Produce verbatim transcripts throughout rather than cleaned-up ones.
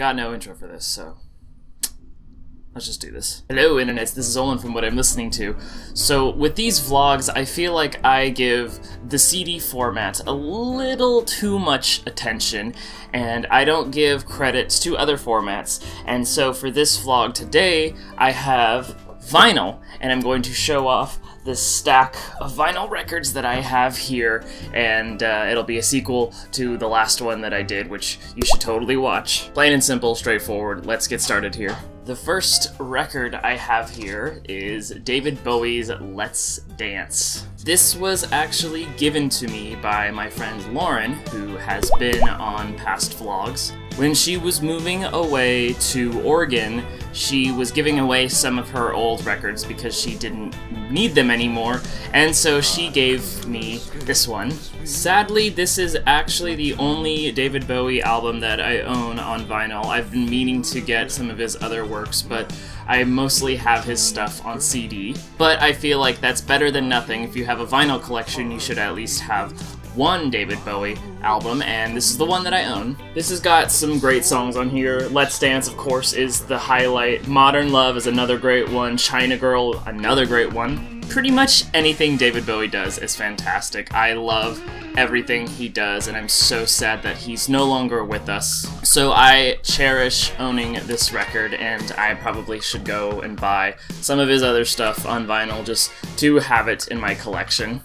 got no intro for this, so let's just do this. Hello internets, this is Olin from What I'm Listening To. So with these vlogs, I feel like I give the C D format a little too much attention, and I don't give credits to other formats. And so for this vlog today, I have vinyl, and I'm going to show off this stack of vinyl records that I have here, and uh, it'll be a sequel to the last one that I did, which you should totally watch. Plain and simple, straightforward. Let's get started here. The first record I have here is David Bowie's Let's Dance. This was actually given to me by my friend Lauren, who has been on past vlogs. When she was moving away to Oregon, she was giving away some of her old records because she didn't need them anymore, and so she gave me this one. Sadly, this is actually the only David Bowie album that I own on vinyl. I've been meaning to get some of his other works, but I mostly have his stuff on C D. But I feel like that's better than nothing. If you have a vinyl collection, you should at least have one David Bowie album, and this is the one that I own. This has got some great songs on here. Let's Dance, of course, is the highlight. Modern Love is another great one. China Girl, another great one. Pretty much anything David Bowie does is fantastic. I love everything he does, and I'm so sad that he's no longer with us. So I cherish owning this record, and I probably should go and buy some of his other stuff on vinyl just to have it in my collection.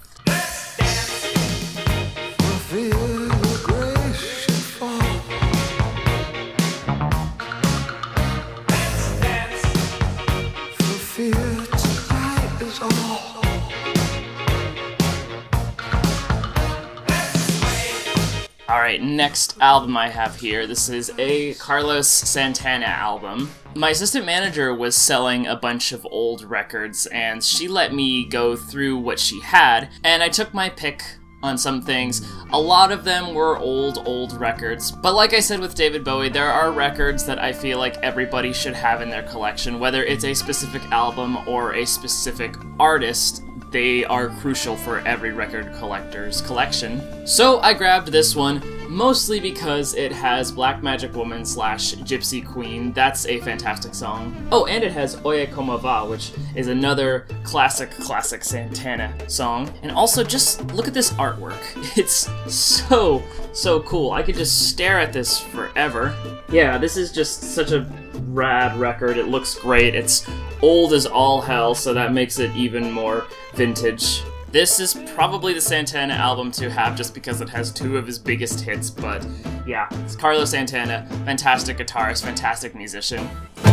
Alright, next album I have here, this is a Carlos Santana album. My assistant manager was selling a bunch of old records, and she let me go through what she had, and I took my pick on some things. A lot of them were old, old records, but like I said with David Bowie, there are records that I feel like everybody should have in their collection, whether it's a specific album or a specific artist. They are crucial for every record collector's collection. So I grabbed this one, mostly because it has Black Magic Woman slash Gypsy Queen. That's a fantastic song. Oh, and it has Oye Como Va, which is another classic, classic Santana song. And also, just look at this artwork. It's so, so cool. I could just stare at this forever. Yeah, this is just such a rad record. It looks great. It's old as all hell, so that makes it even more vintage. This is probably the Santana album to have just because it has two of his biggest hits, but yeah, it's Carlos Santana, fantastic guitarist, fantastic musician.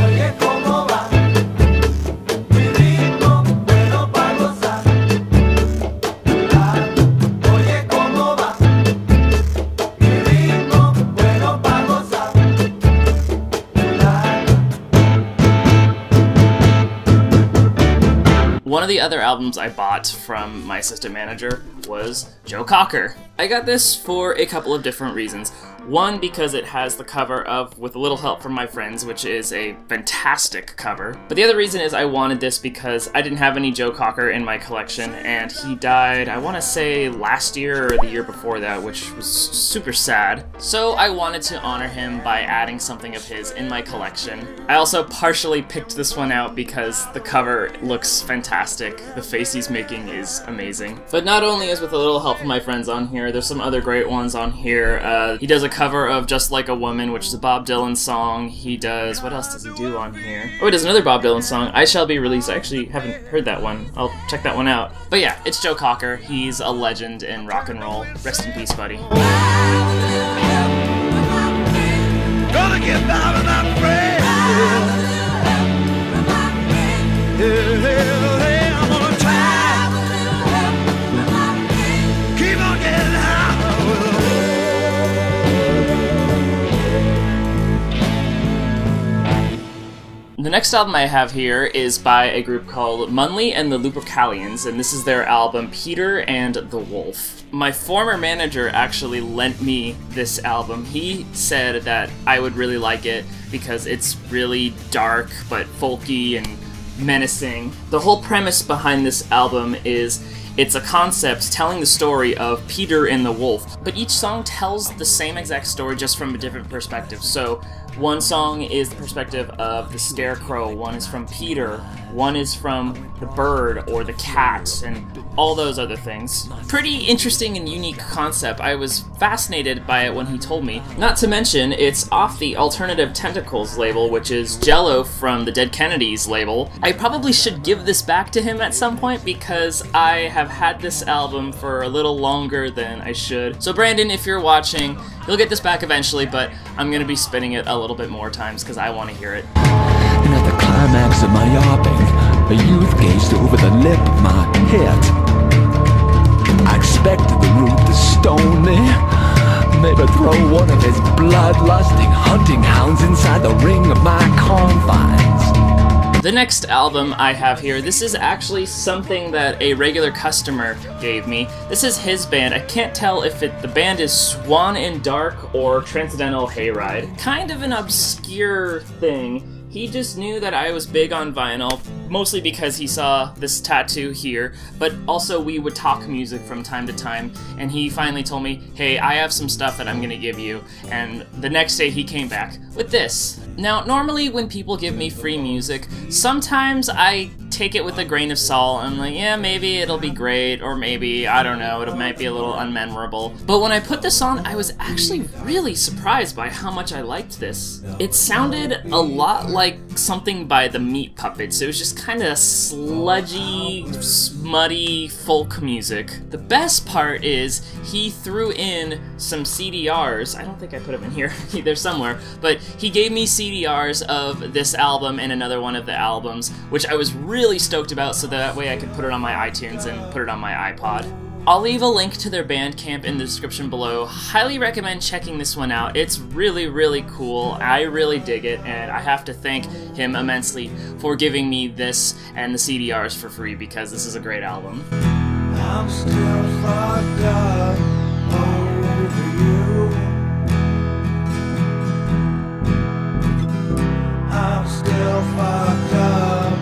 One of the other albums I bought from my assistant manager was Joe Cocker. I got this for a couple of different reasons. One, because it has the cover of With a Little Help from My Friends, which is a fantastic cover. But the other reason is I wanted this because I didn't have any Joe Cocker in my collection, and he died, I want to say, last year or the year before that, which was super sad. So I wanted to honor him by adding something of his in my collection. I also partially picked this one out because the cover looks fantastic. The face he's making is amazing. But not only is With a Little Help from My Friends on here, there's some other great ones on here. Uh, he does a cover of Just Like a Woman, which is a Bob Dylan song. He does, what else does he do on here? Oh, he does another Bob Dylan song, I Shall Be Released. I actually haven't heard that one. I'll check that one out. But yeah, it's Joe Cocker. He's a legend in rock and roll. Rest in peace, buddy. Gonna get by with my friend. Hey, hey, hey, I'm gonna try. Keep on getting high. The next album I have here is by a group called Munly and the Lupercalians, and this is their album Petr and the Wulf. My former manager actually lent me this album. He said that I would really like it because it's really dark but folky and menacing. The whole premise behind this album is It's a concept telling the story of Petr and the Wulf, but each song tells the same exact story just from a different perspective. So one song is the perspective of the scarecrow, one is from Petr, one is from the bird or the cat, and all those other things. Pretty interesting and unique concept. I was fascinated by it when he told me. Not to mention, it's off the Alternative Tentacles label, which is Jello from the Dead Kennedys label. I probably should give this back to him at some point because I have had this album for a little longer than I should. So Brandon, if you're watching, you'll get this back eventually, but I'm gonna be spinning it a little bit more times because I want to hear it. And at the climax of my yawping, a youth gazed over the lip of my head. I expected the root to stone me, maybe throw one of his bloodlusting hunting hounds inside the ring of my confines. The next album I have here, this is actually something that a regular customer gave me. This is his band. I can't tell if it, the band is Swan in Dark or Transcendental Hayride. Kind of an obscure thing. He just knew that I was big on vinyl, mostly because he saw this tattoo here, but also we would talk music from time to time, and he finally told me, hey, I have some stuff that I'm gonna give you, and the next day he came back with this. Now, normally when people give me free music, sometimes I take it with a grain of salt. I'm like, yeah, maybe it'll be great, or maybe, I don't know, it might be a little unmemorable. But when I put this on, I was actually really surprised by how much I liked this. It sounded a lot like something by the Meat Puppets. It was just kind of sludgy, smutty folk music. The best part is he threw in some C D Rs. I don't think I put them in here. They're somewhere. But he gave me C D Rs of this album and another one of the albums, which I was really really stoked about, so that way I could put it on my iTunes and put it on my iPod. I'll leave a link to their Bandcamp in the description below. Highly recommend checking this one out. It's really, really cool. I really dig it, and I have to thank him immensely for giving me this and the C D Rs for free because this is a great album. I'm still fucked up over you. I'm still fucked up.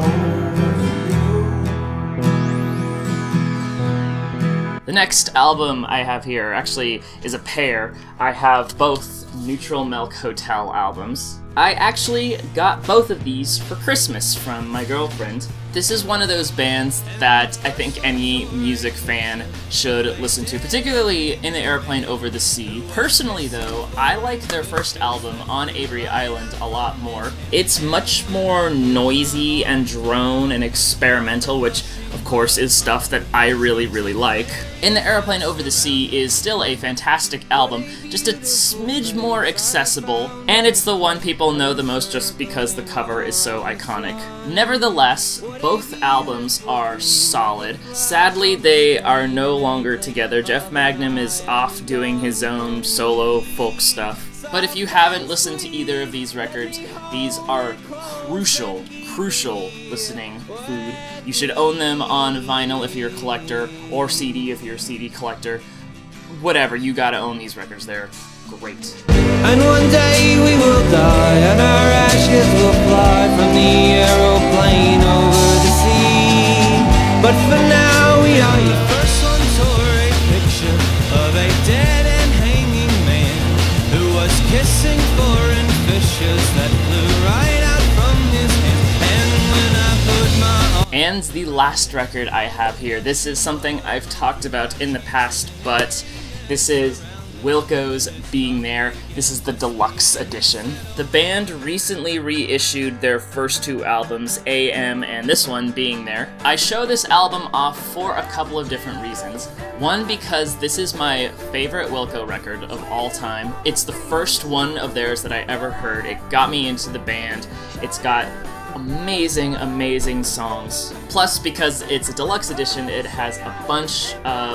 The next album I have here actually is a pair. I have both Neutral Milk Hotel albums. I actually got both of these for Christmas from my girlfriend. This is one of those bands that I think any music fan should listen to, particularly In the Airplane Over the Sea. Personally though, I like their first album, On Avery Island, a lot more. It's much more noisy and drone and experimental, which of course is stuff that I really, really like. In the Airplane Over the Sea is still a fantastic album, just a smidge more accessible, and it's the one people know the most just because the cover is so iconic. Nevertheless, both albums are solid. Sadly, they are no longer together. Jeff Magnum is off doing his own solo folk stuff. But if you haven't listened to either of these records, these are crucial, crucial listening food. You should own them on vinyl if you're a collector, or C D if you're a C D collector. Whatever, you gotta own these records. They're great. And one day we will die, and our ashes will fly from the aeroplane over the sea. But for now we are your first one, tore a picture of a dead and hanging man who was kissing foreign fishes that flew right out from his hand. And when I put my arm... And the last record I have here, this is something I've talked about in the past, but this is Wilco's Being There. This is the deluxe edition. The band recently reissued their first two albums, A M and this one, Being There. I show this album off for a couple of different reasons. One, because this is my favorite Wilco record of all time. It's the first one of theirs that I ever heard. It got me into the band. It's got amazing, amazing songs. Plus, because it's a deluxe edition, it has a bunch of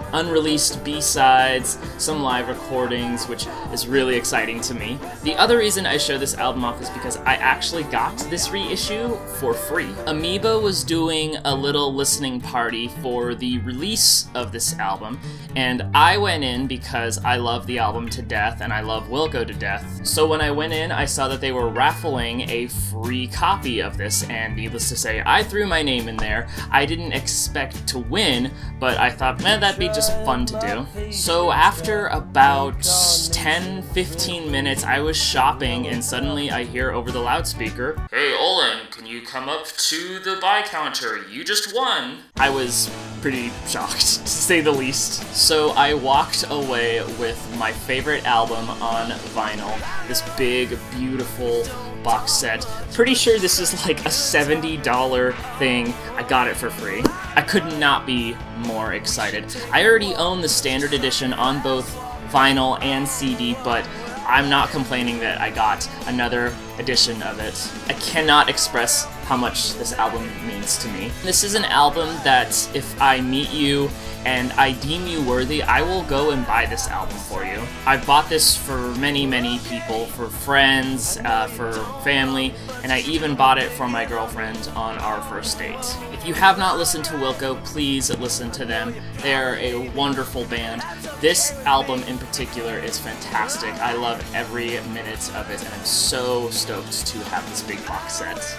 unreleased B-sides, some live recordings, which is really exciting to me. The other reason I show this album off is because I actually got this reissue for free. Amoeba was doing a little listening party for the release of this album, and I went in because I love the album to death and I love Wilco to death. So when I went in, I saw that they were raffling a free copy of this, and needless to say, I threw my name in there. I didn't expect to win, but I thought, man, that'd be just fun to do. So after about ten fifteen minutes, I was shopping and suddenly I hear over the loudspeaker, "Hey Olin, can you come up to the buy counter? You just won." I was pretty shocked, to say the least. So I walked away with my favorite album on vinyl, this big, beautiful box set. Pretty sure this is like a seventy dollar thing. I got it for free. I could not be more excited. I already own the standard edition on both vinyl and C D, but I'm not complaining that I got another edition of it. I cannot express how much this album means to me. This is an album that if I meet you and I deem you worthy, I will go and buy this album for you. I've bought this for many, many people, for friends, uh, for family, and I even bought it for my girlfriend on our first date. If you have not listened to Wilco, please listen to them. They are a wonderful band. This album in particular is fantastic. I love every minute of it, and I'm so stoked to have this big box set.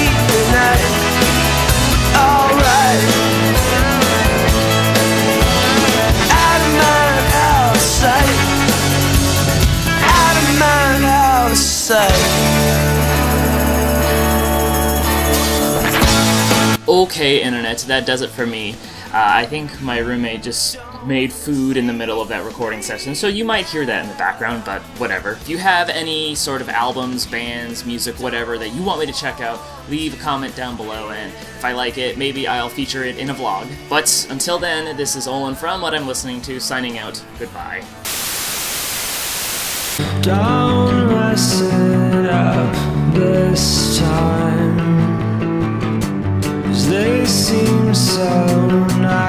Okay, Internet, that does it for me. Uh, I think my roommate just made food in the middle of that recording session, so you might hear that in the background, but whatever. If you have any sort of albums, bands, music, whatever that you want me to check out, leave a comment down below, and if I like it, maybe I'll feature it in a vlog. But until then, this is Olin from What I'm Listening To, signing out. Goodbye. Don't mess it up this time, 'cause they seem so nice.